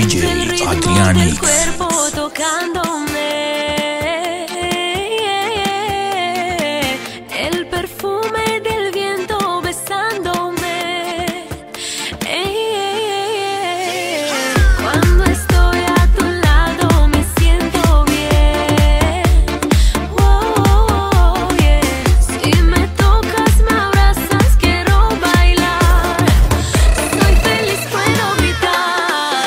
DJ el ritmo del Adrianix. cuerpo tocándome, el perfume del viento besándome. Cuando estoy a tu lado me siento bien. Oh, yeah. Si me tocas, me abrazas, quiero bailar. Soy feliz, puedo gritar.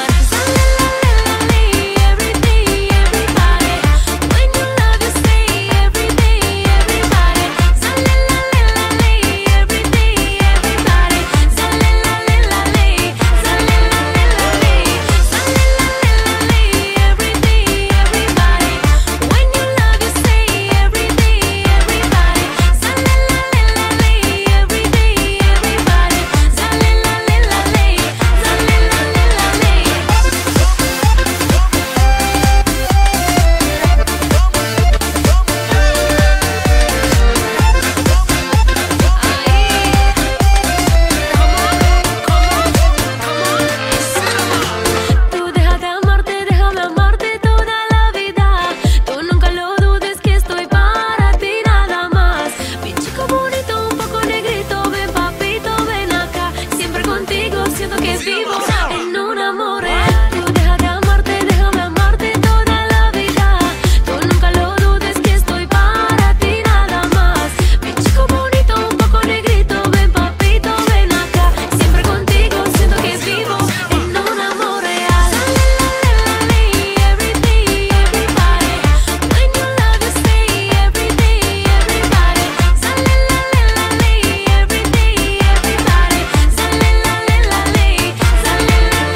Every day, everybody. When you love, you say every day, everybody. Every day, everybody. Every day, everybody. When you love, you say every day, everybody. Every day, everybody. Tú déjame amarte toda la vida. Tú nunca lo dudes que estoy para ti nada más. Mi chico bonito, un poco negrito, ven papito, ven acá. Siempre contigo siento que vivo en un amor real. Tú déjame amarte toda la vida. Tú nunca lo dudes que estoy para ti nada más. Mi chico bonito, un poco negrito, ven papito, ven acá. Siempre contigo siento que vivo en un amor real. Every day, everybody. When you love, you say every day, everybody. Every day, everybody.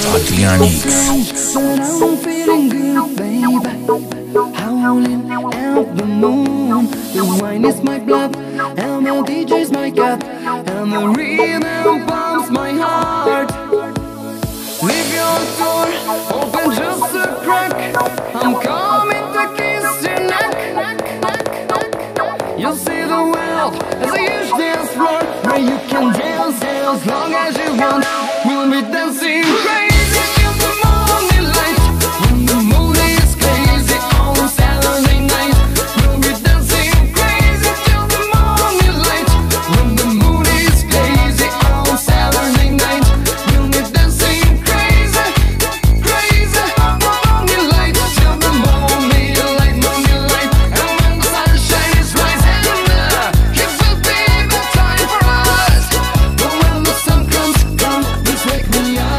Adrianix. But I'm feeling good, baby. Howling at the moon. The wine is my blood, and the DJ's my cat, and the rhythm pumps my heart. Leave your door open just a crack. I'm coming to kiss your neck. You'll see the world as a huge dance floor where you can dance as long as you want. We'll be dancing crazy till the morning light. When the mood is crazy on Saturday night, we'll be dancing crazy till the morning light. When the mood is crazy on Saturday night, we'll be dancing crazy, crazy morning light till the morning light, morning light. And when the sunshine is rising, it will be the time for us. But when the sun comes down, please wake me up.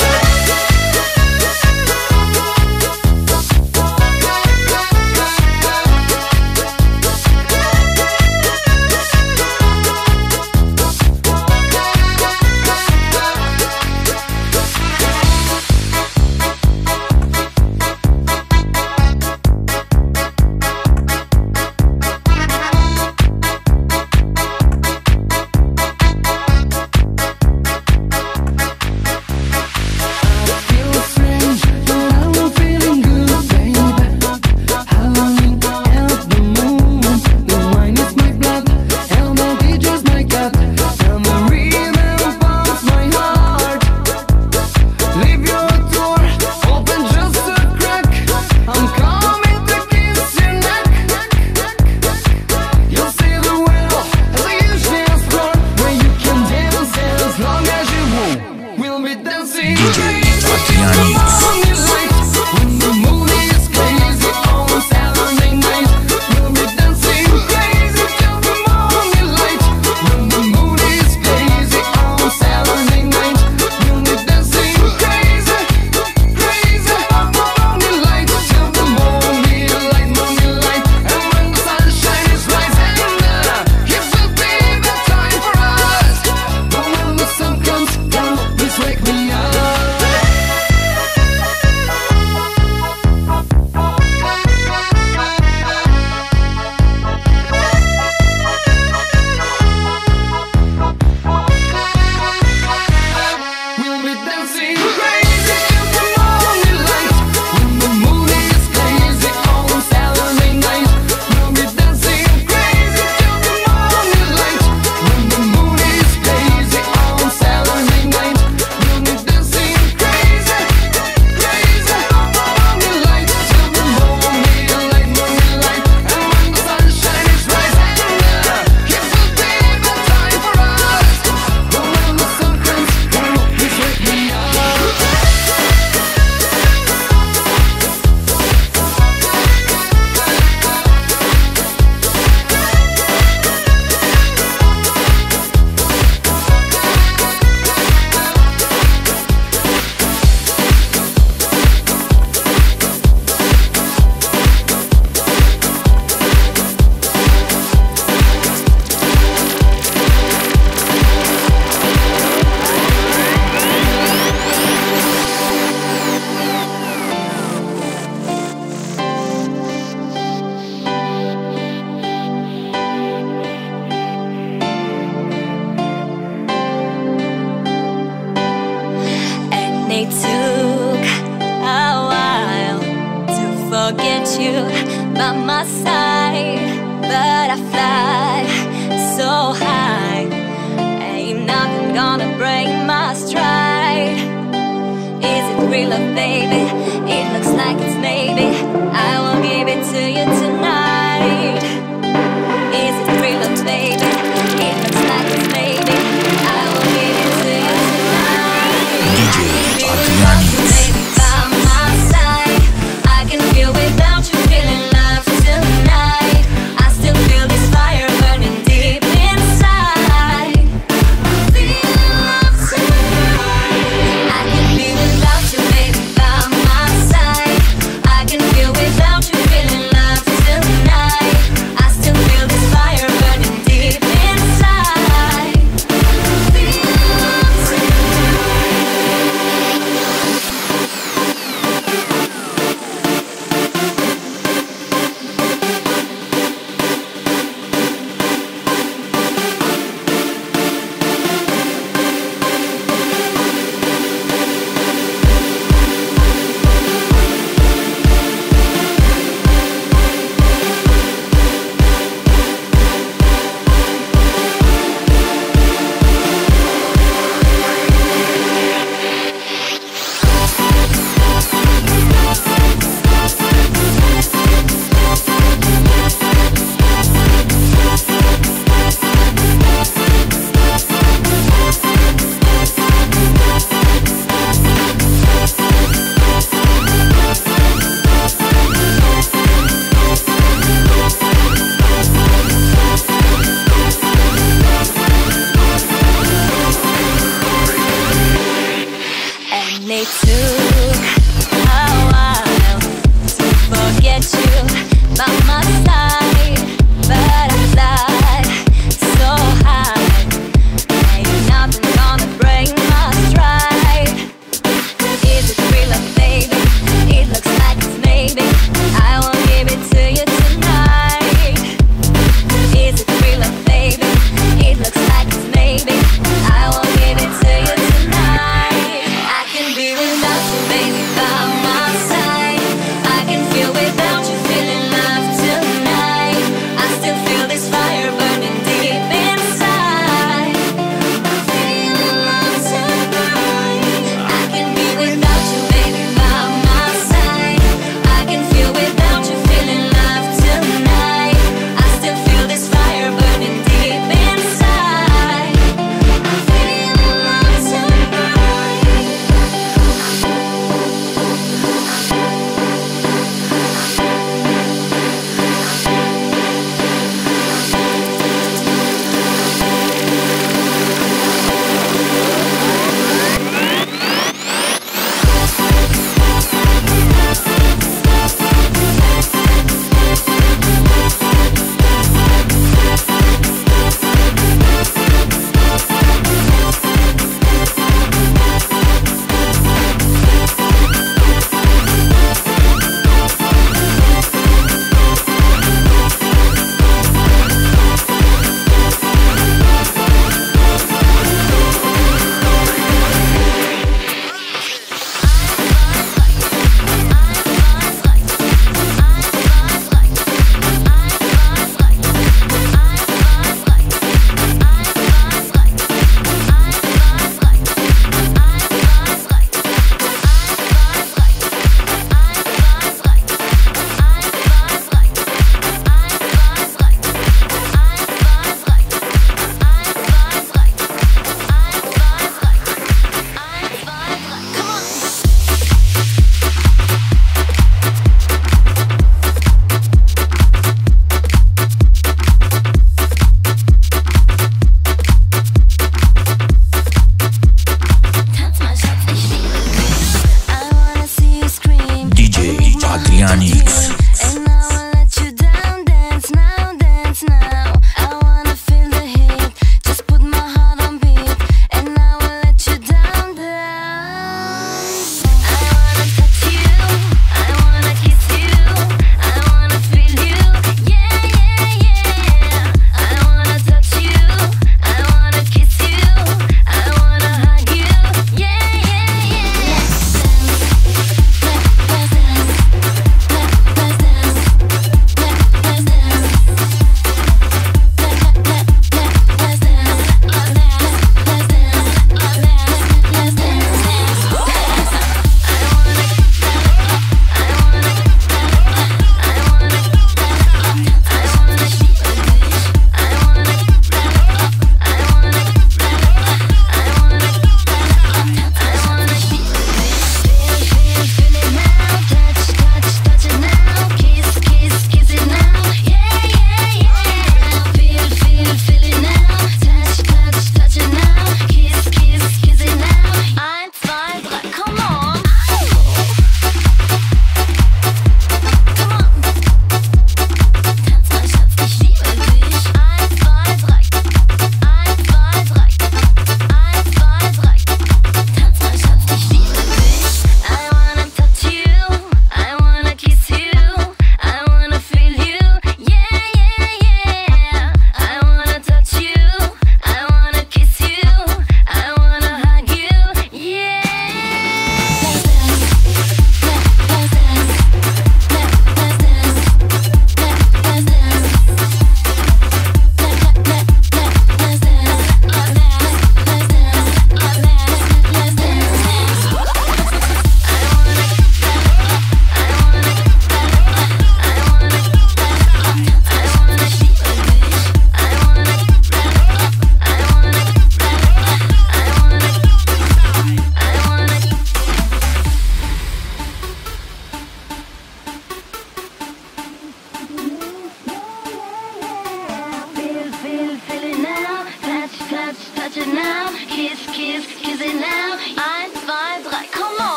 Feel strange, but I'm feeling good, baby. Howling at the moon. The wine is my blood, and the DJ's my cat, and the rhythm pumps my heart. Leave your door open just a crack. I'm coming to kiss your neck. You'll see the world as a huge dance floor where you can dance as long as you want. We'll be dancing DJ Adrianix. when the mood is crazy on Saturday night. We'll be dancing crazy till the morning light. When the mood is crazy on Saturday night, we'll be dancing crazy, crazy morning light till the morning light, morning light. And when the sunshine is rising, it will be the time for us. But when the sun comes down, please wake me up. We'll be dancing crazy till the morning light. When the mood is crazy on Saturday night, we'll be dancing crazy till the morning light. When the mood is crazy on Saturday night, we'll be dancing crazy, crazy morning light till the morning light, morning light. And when the sunshine is rising, it will be the time for us. But when the sun comes down, please wake me up. And it took a while to forget you by my side, but I fly so high, ain't nothing gonna break my stride. Is it real love, baby? It looks like it's maybe. I will give it to you tonight. Is it real love, baby? It looks like it's maybe. I will give it to you tonight. DJ Adrianix. Baby, by my side, I can feel without you feeling love tonight. I still feel this fire burning deep inside. Feeling love tonight. I can feel without you, baby, by my side. I can feel without you feeling love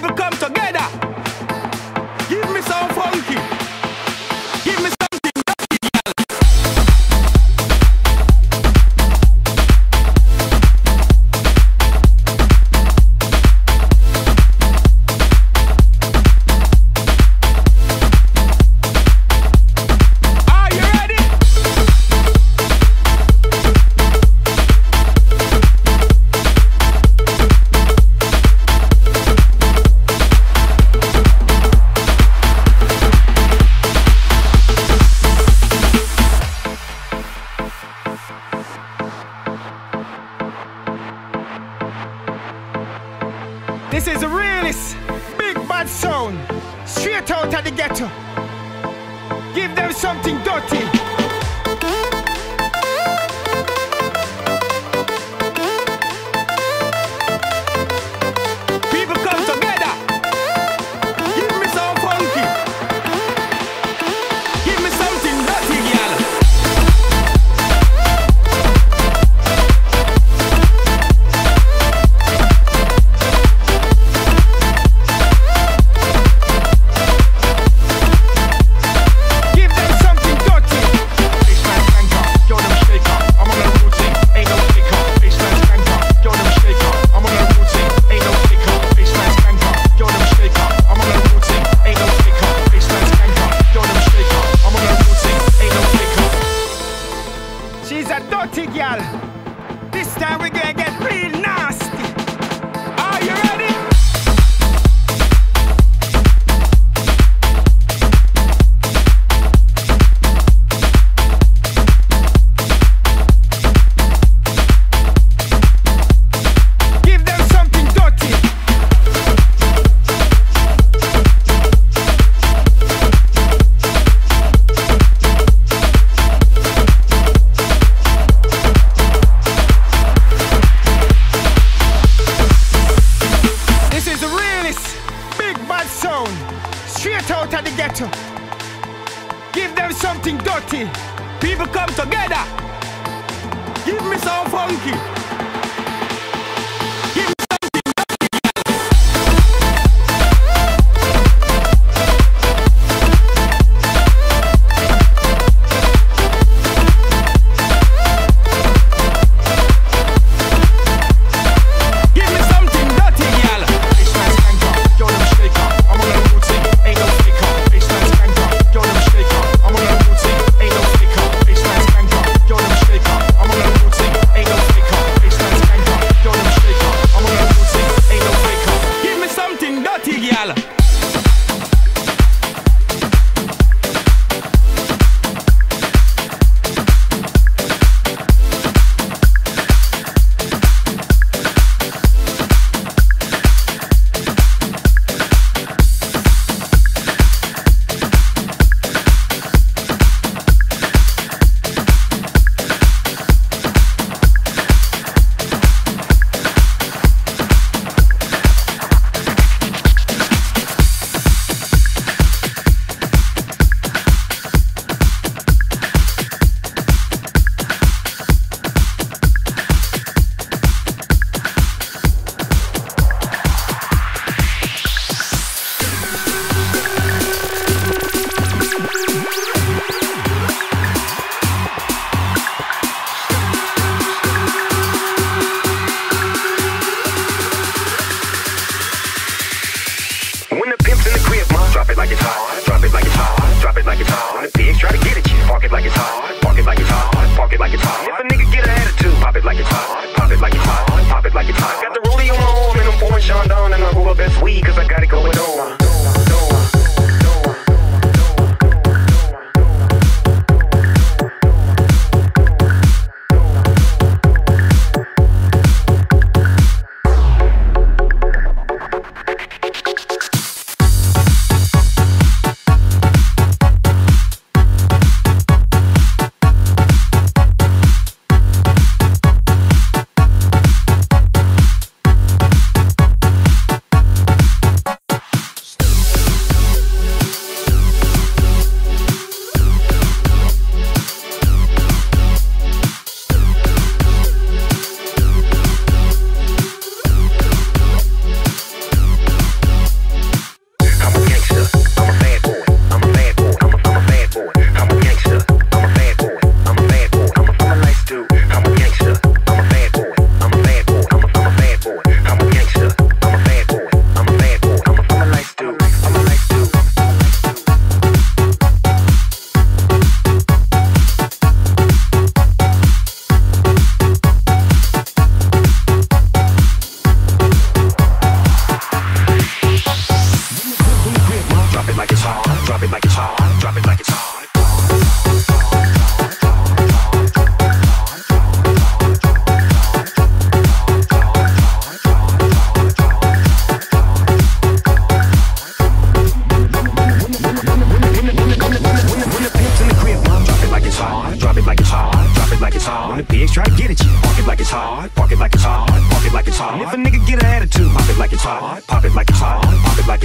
People come together. Give me some funky. Give me something dirty, girl. Are you ready? This is the realest big bad sound, straight out of the ghetto. Give them something dirty. People come together. Give me some funky. Give me something dirty, girl. Give them something dirty. Baseline skanker, yo them shaker. I'm on a routine, ain't no shaker. Baseline skanker, yo them shaker. I'm on a routine, ain't no shaker. Baseline skanker, yo them shaker. I'm on a routine, ain't no shaker. Baseline skanker, yo them shaker. I'm on a routine, ain't no shaker. She's a dirty girl. This time we gonna get real nasty. Are you ready? Give them something dirty. This is the realest big bad sound, straight out of the ghetto. Give them something dirty. People come together. Give me some funky. Give me something dirty. Give me something dirty, girl. Baseline skanker, yo them shaker. I'm on a routine, ain't no shaker. Baseline skanker, yo them shaker. I'm on a routine, ain't no shaker. Baseline skanker, yo them shaker. I'm on a routine, ain't no shaker. Baseline skanker, yo them shaker. I'm on a routine, ain't no shaker. Give me something dirty, girl. When the pimp's in the crib, ma, drop it like it's hot, drop it like it's hot, drop it like it's hot. When the pigs try to get at you, park it like it's hot, park it like it's hot, park it like it's hot. If a nigga get an attitude, pop it like it's hot, pop it like it's hot, pop it like it's hot. Got the rollie on my arm and I'm pouring Sean down and I roll up that sweet 'cause I got it going on.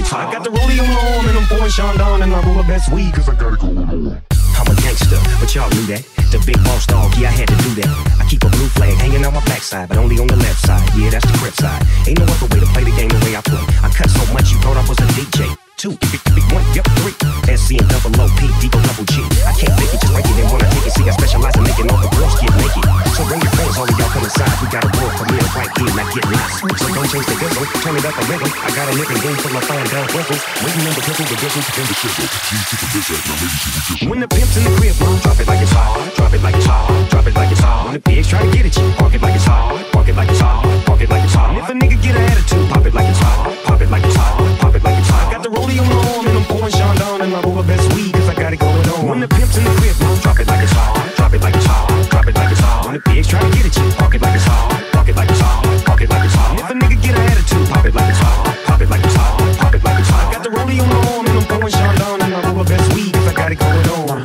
top. I got the rollie on my arm and I'm pouring Chandon and I roll the best weed cause I got it going on. I'm a gangster, but y'all knew that. The big boss dog, yeah, I had to do that. I keep a blue flag hanging on my backside, but only on the left side. Yeah, that's the crib side. Ain't no other way to play the game the way I play. I cut so much you thought I was a DJ. 2, 1, yep, 3. SC and double O, P, D, O, double G. I can't fake it, just break it and wanna take it. See, I specialize in making all the girls get naked. So bring your friends, all of y'all come inside. We got a world premiere right here, not get lost. So don't change the gizzo, turn it up a little. I got a living room full of fine down whistles. Waiting on the pistol, the business, and the shizzle. When the pimp's in the crib, drop it like it's hot. Drop it like it's hot. Drop it like it's hot. When the pigs try to get at you, park it like it's hot. Park it like it's hot. Park it like it's hot. And if a nigga get an attitude, pop it like it's hot. Pop it like it's hot. Pop it like it's hot. I got the rollie on my arm and I'm pouring Chandon and I roll the best weed cause I got it going on. When the pimp's in the crib, drop it like it's hot. Drop it like it's hot. Drop it like it's hot. When the pigs try to get at you, park it like it's hot. Park it like it's hot. Park it like it's hot. And if a nigga get an attitude, pop it like it's hot. Pop it like it's hot. Pop it like it's hot. I got the rollie on my arm and I'm pouring Chandon and I roll the best weed cause I got it going on.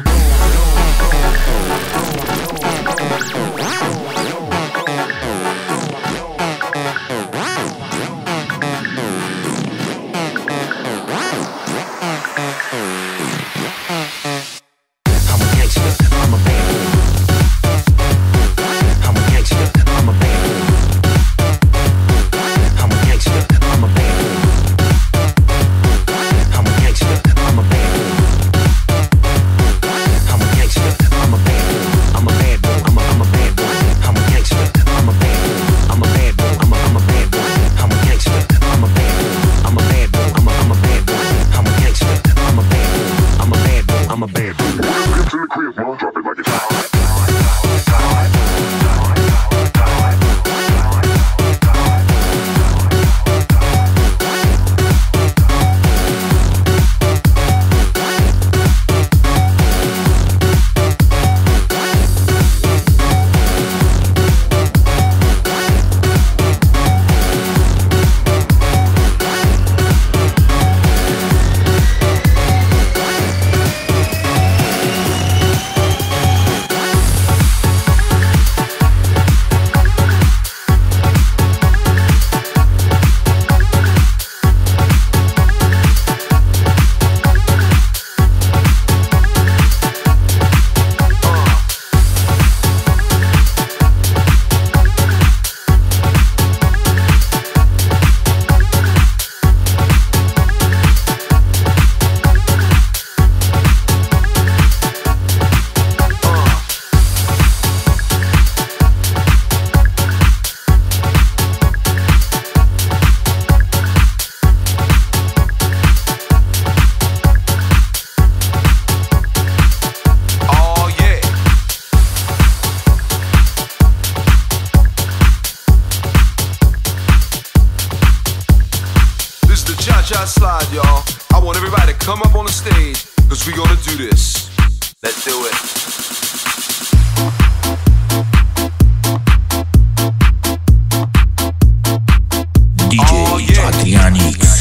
Slide, y'all. I want everybody to come up on the stage, cause we gonna do this. Let's do it. DJ Adrianix.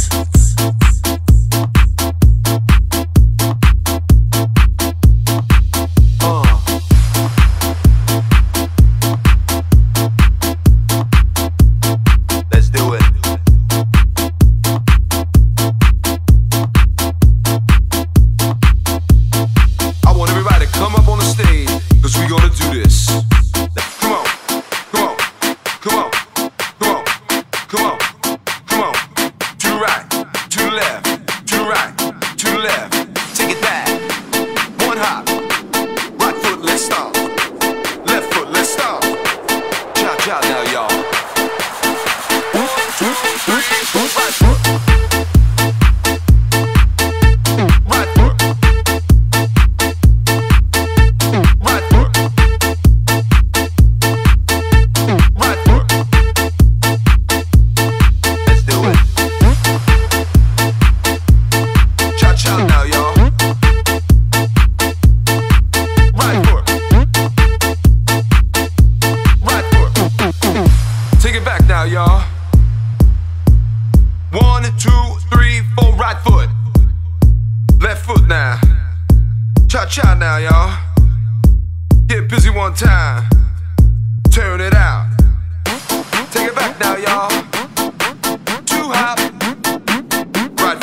Cha-cha now, y'all. Get busy one time. Turn it out. Take it back now, y'all. Two hop. Right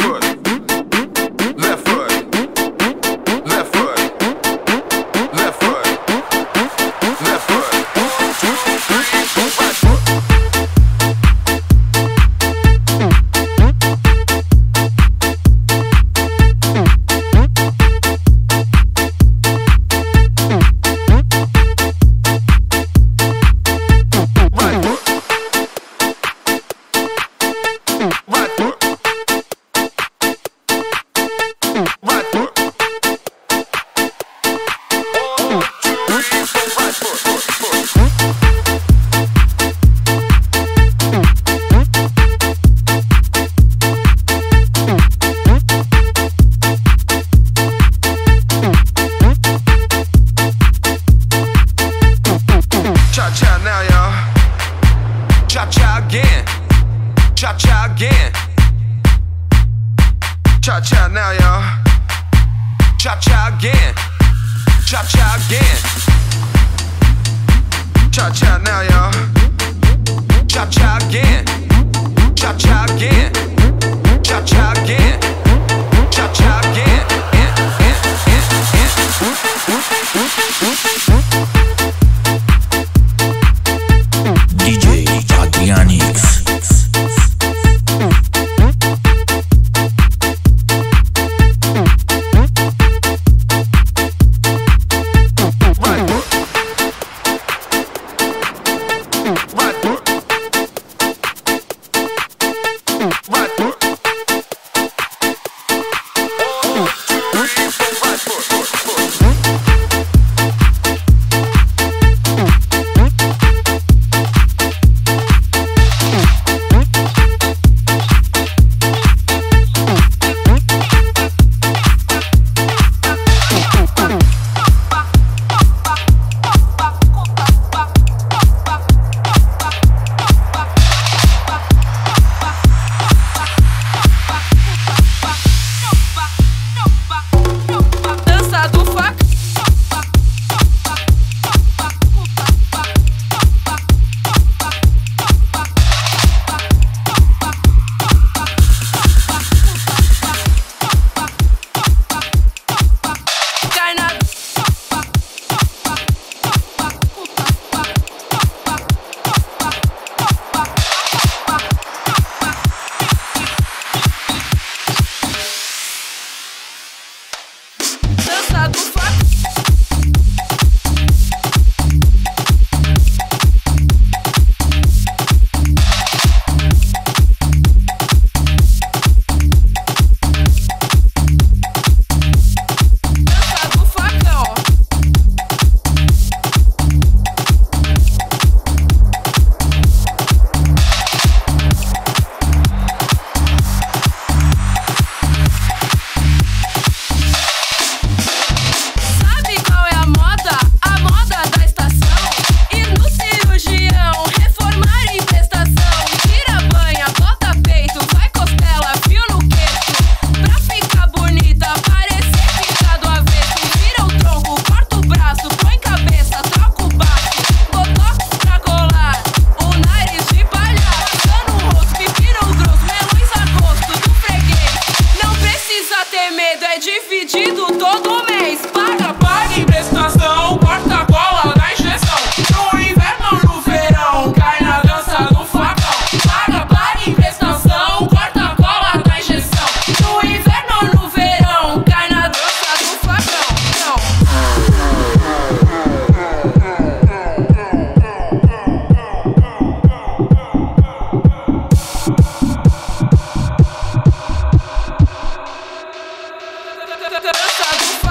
Cha-cha now, y'all. Cha-cha again. Cha-cha again. Cha-cha now, y'all. Cha-cha again. Cha-cha again. Cha-cha again. Cha-cha again. DJ Adrianix. Dança do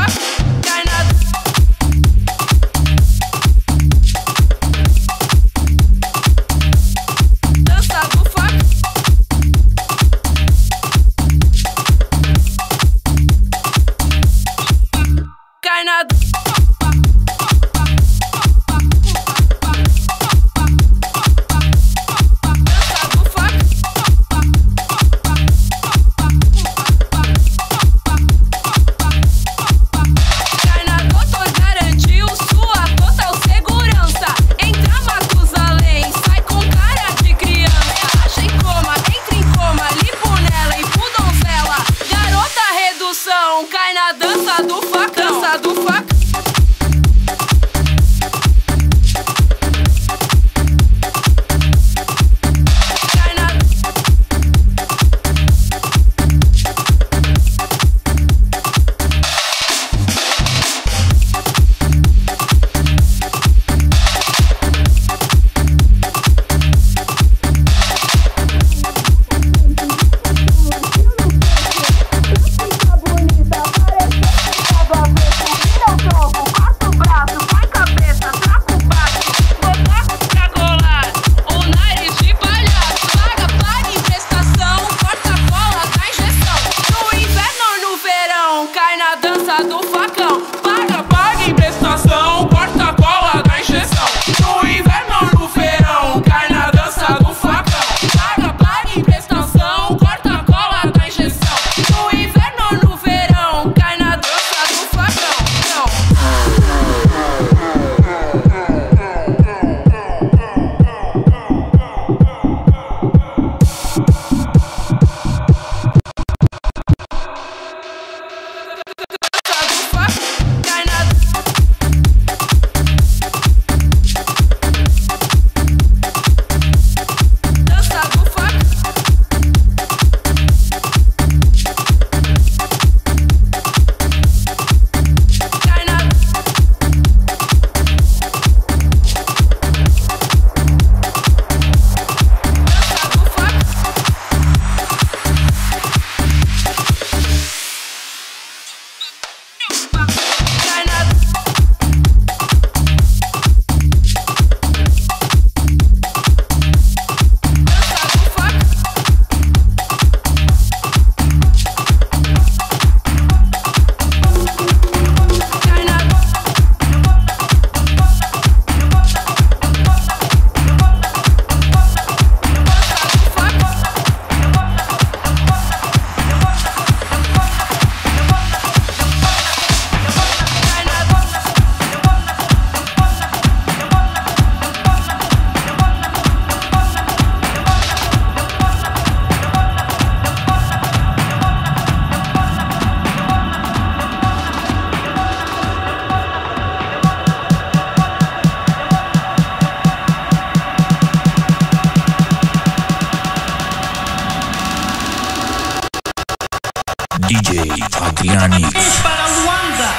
DJ Adrianix. Para Luanda.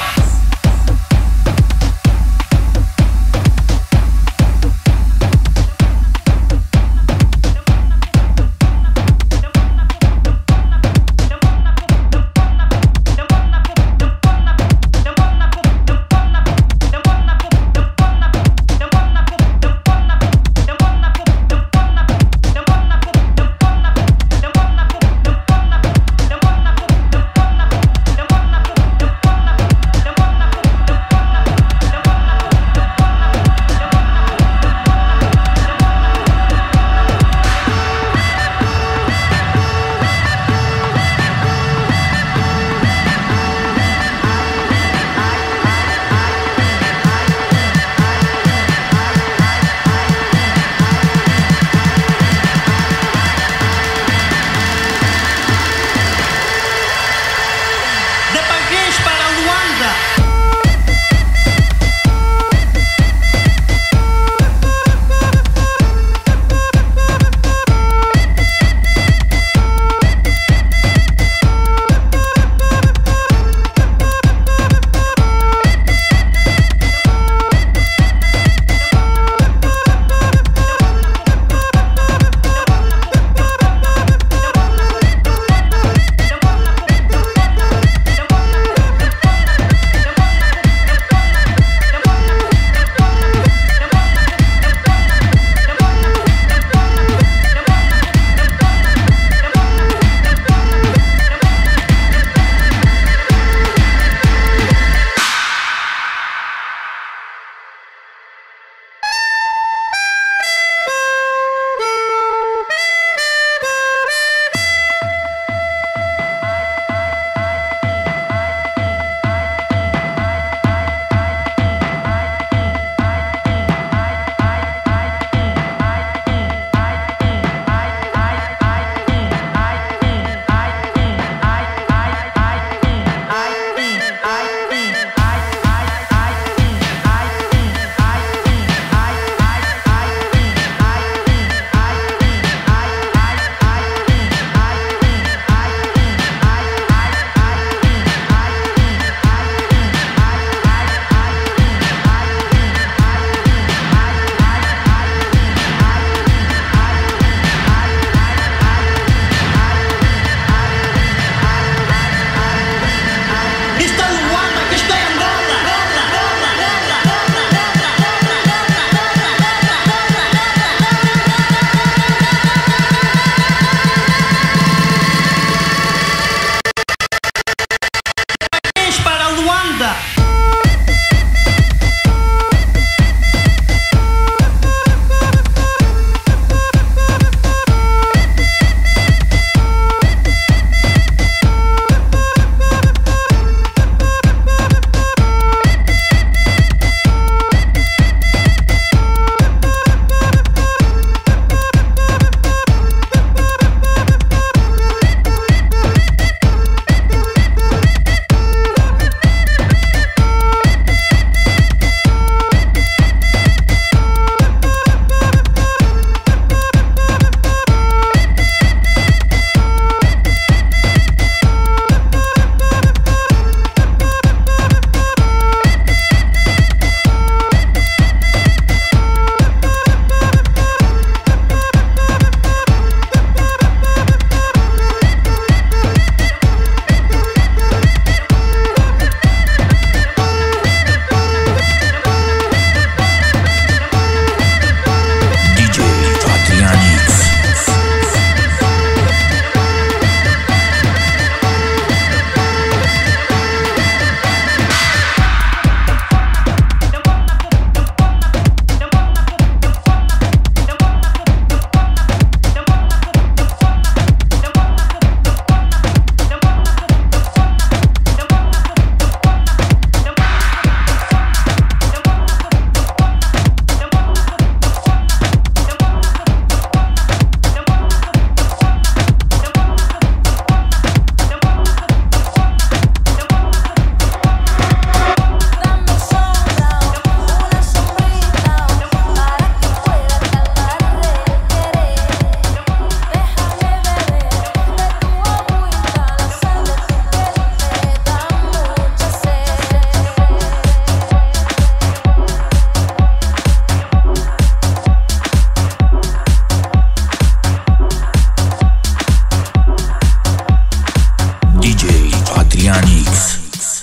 Adrianix.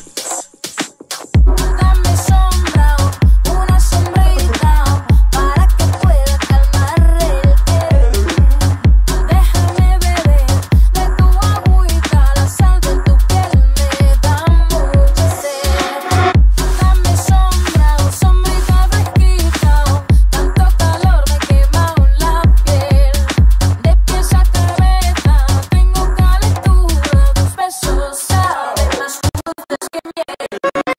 Dame sombra, una sombrita, para que pueda calmar el querer. Déjame beber de tu agüita, la sal de tu piel me da mucha sed. Dame sombra, sombrita fresquita, tanto calor me quema la piel. De pies a cabeza tengo calentura, tus besos saben más dulces que miel.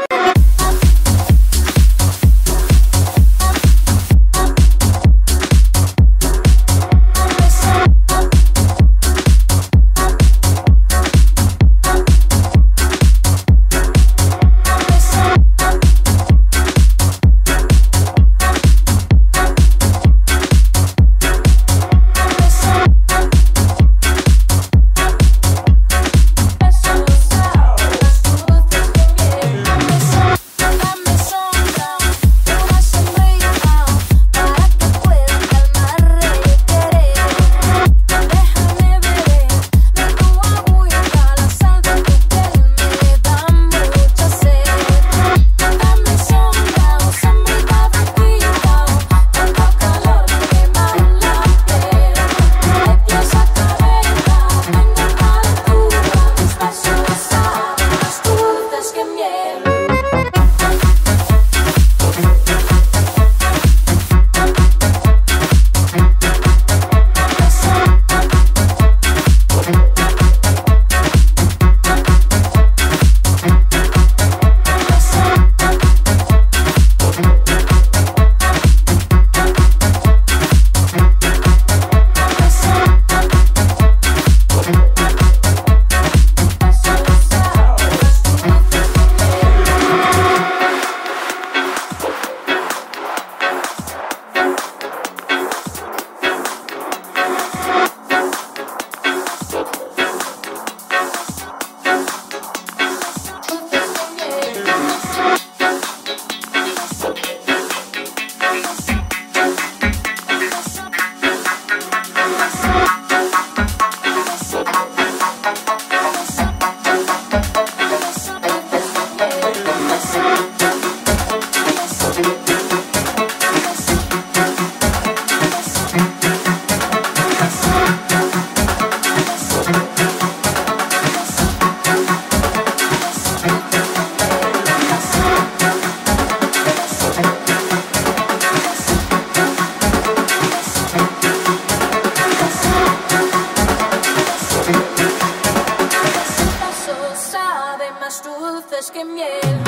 Más dulces que miel.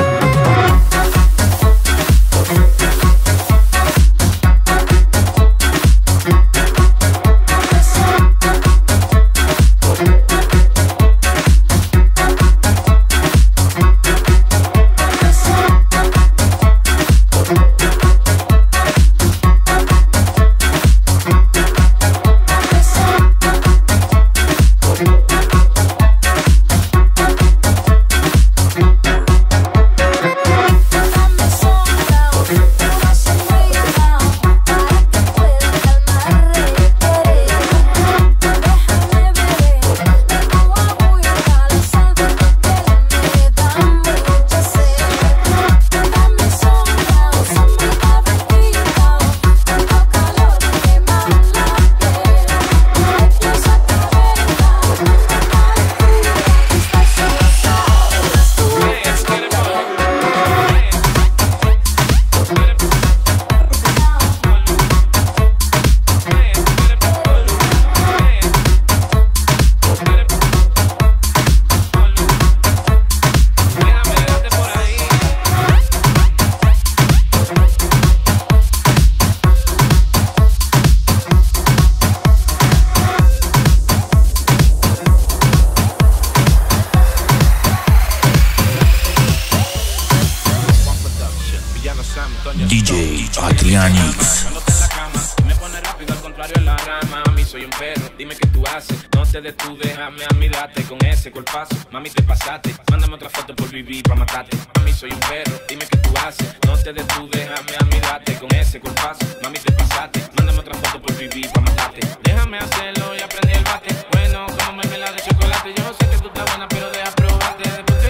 DJ Adrianix. Me pone rápido, al contrario en la rama. Mami, soy un perro, dime qué tú haces. No te des tú, déjame a mí date con ese cuerpazo. Mami, te pasaste, mándame otra foto por vivir pa' matarte. Mami, soy un perro, dime qué tú haces. No te des tú, déjame a mí date con ese cuerpazo. Mami, te pasaste, mándame otra foto por vivir pa' matarte. Déjame hacerlo y aprendí el bate. Bueno, como mermelada de chocolate. Yo sé que tú estás buena, pero deja probarte. Después que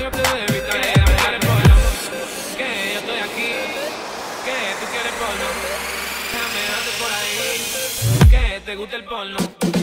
el porno.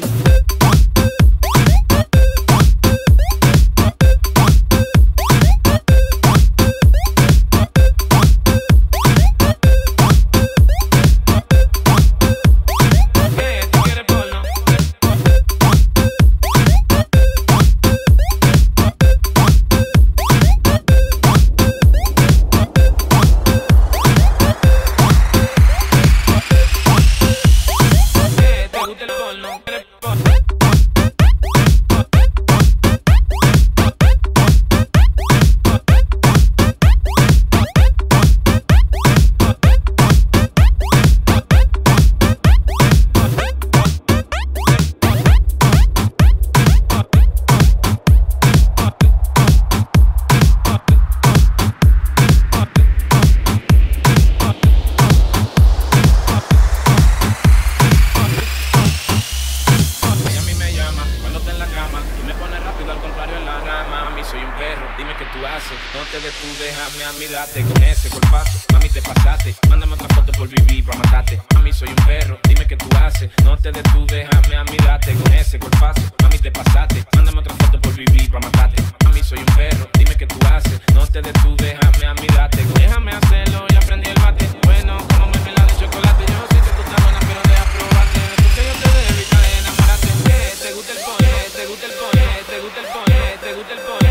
No te detuves, déjame a mí date con ese cuerpazo. Mami, te pasaste, mándame otra foto por vivir pa' matarte. Mami, soy un perro, dime qué tú haces. No te detuves, déjame a mí date con ese cuerpazo. Mami, te pasaste, mándame otra foto por vivir pa' matarte. Mami, soy un perro, dime qué tú haces. No te detuves, déjame a mí date. Déjame hacerlo, ya aprendí el mate. Bueno, como mermelada de chocolate. Yo sé que tú estás buena, pero deja probarte. Después que yo te dé, evita enamorarte. Te gusta el pone, te gusta el pone, te gusta el pone, te gusta el pone.